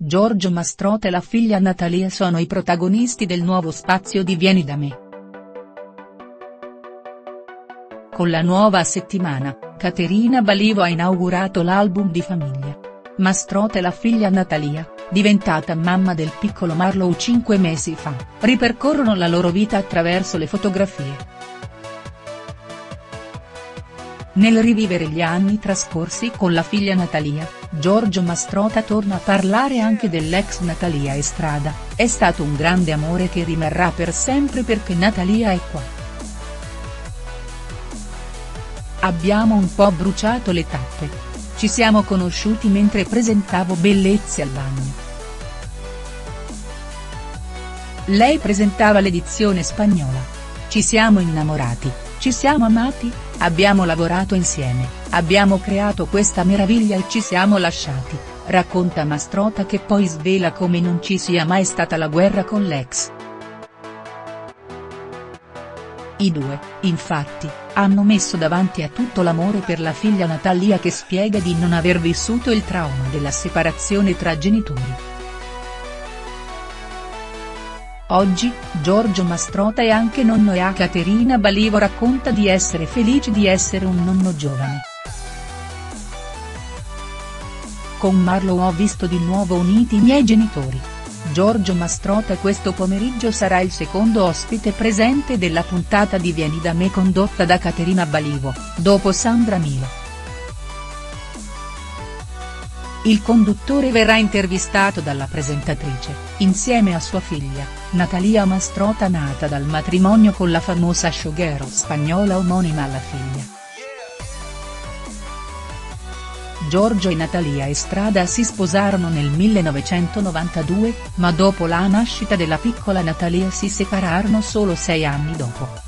Giorgio Mastrota e la figlia Natalia sono i protagonisti del nuovo spazio di Vieni da me. Con la nuova settimana, Caterina Balivo ha inaugurato l'album di famiglia. Mastrota e la figlia Natalia, diventata mamma del piccolo Marlow 5 mesi fa, ripercorrono la loro vita attraverso le fotografie. Nel rivivere gli anni trascorsi con la figlia Natalia, Giorgio Mastrota torna a parlare anche dell'ex Natalia Estrada: è stato un grande amore che rimarrà per sempre perché Natalia è qua. Abbiamo un po' bruciato le tappe. Ci siamo conosciuti mentre presentavo Bellezze al bagno. Lei presentava l'edizione spagnola. Ci siamo innamorati, ci siamo amati, abbiamo lavorato insieme, abbiamo creato questa meraviglia e ci siamo lasciati, racconta Mastrota, che poi svela come non ci sia mai stata la guerra con l'ex. I due, infatti, hanno messo davanti a tutto l'amore per la figlia Natalia, che spiega di non aver vissuto il trauma della separazione tra genitori. Oggi, Giorgio Mastrota è anche nonno e a Caterina Balivo racconta di essere felice di essere un nonno giovane. Con Marlow ho visto di nuovo uniti i miei genitori. Giorgio Mastrota questo pomeriggio sarà il secondo ospite presente della puntata di Vieni da me condotta da Caterina Balivo, dopo Sandra Milo. Il conduttore verrà intervistato dalla presentatrice, insieme a sua figlia, Natalia Mastrota, nata dal matrimonio con la famosa showgirl spagnola omonima alla figlia. Giorgio e Natalia Estrada si sposarono nel 1992, ma dopo la nascita della piccola Natalia si separarono solo 6 anni dopo.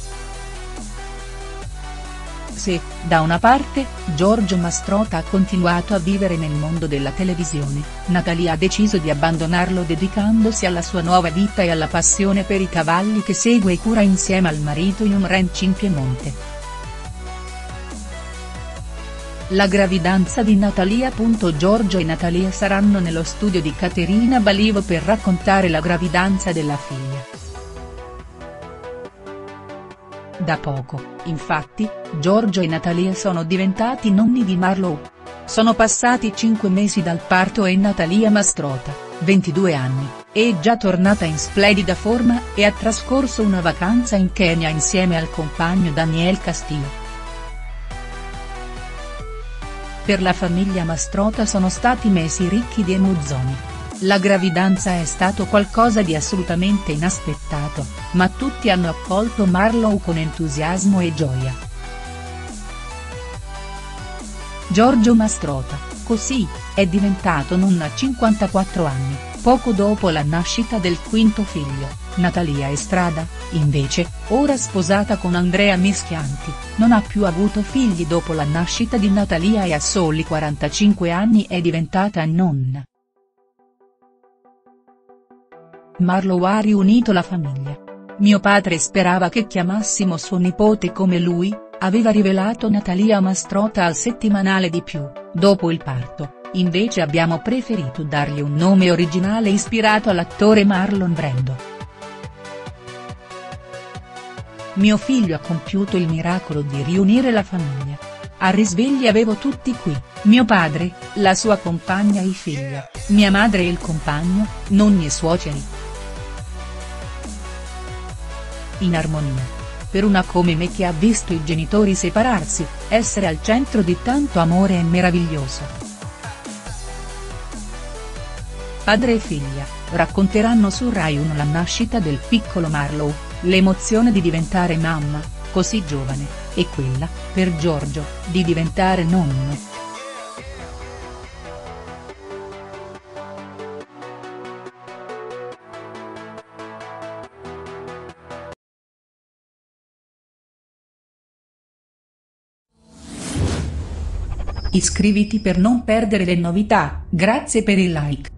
Se, da una parte, Giorgio Mastrota ha continuato a vivere nel mondo della televisione, Natalia ha deciso di abbandonarlo dedicandosi alla sua nuova vita e alla passione per i cavalli che segue e cura insieme al marito in un ranch in Piemonte. La gravidanza di Natalia. Giorgio e Natalia saranno nello studio di Caterina Balivo per raccontare la gravidanza della figlia. Da poco, infatti, Giorgio e Natalia sono diventati nonni di Marlow. Sono passati 5 mesi dal parto e Natalia Mastrota, 22 anni, è già tornata in splendida forma e ha trascorso una vacanza in Kenya insieme al compagno Daniel Castillo. Per la famiglia Mastrota sono stati mesi ricchi di emozioni. La gravidanza è stato qualcosa di assolutamente inaspettato, ma tutti hanno accolto Marlow con entusiasmo e gioia. Giorgio Mastrota, così, è diventato nonno a 54 anni, poco dopo la nascita del quinto figlio. Natalia Estrada, invece, ora sposata con Andrea Mischianti, non ha più avuto figli dopo la nascita di Natalia e a soli 45 anni è diventata nonna. Marlow ha riunito la famiglia. Mio padre sperava che chiamassimo suo nipote come lui, aveva rivelato Natalia Mastrota al settimanale Di Più, dopo il parto, invece abbiamo preferito dargli un nome originale ispirato all'attore Marlon Brando. Mio figlio ha compiuto il miracolo di riunire la famiglia. A risvegli avevo tutti qui, mio padre, la sua compagna e figlia, mia madre e il compagno, nonni e suoceri. In armonia. Per una come me che ha visto i genitori separarsi, essere al centro di tanto amore è meraviglioso. Padre e figlia, racconteranno su Rai 1 la nascita del piccolo Marlow, l'emozione di diventare mamma, così giovane, e quella, per Giorgio, di diventare nonno. Iscriviti per non perdere le novità, grazie per il like.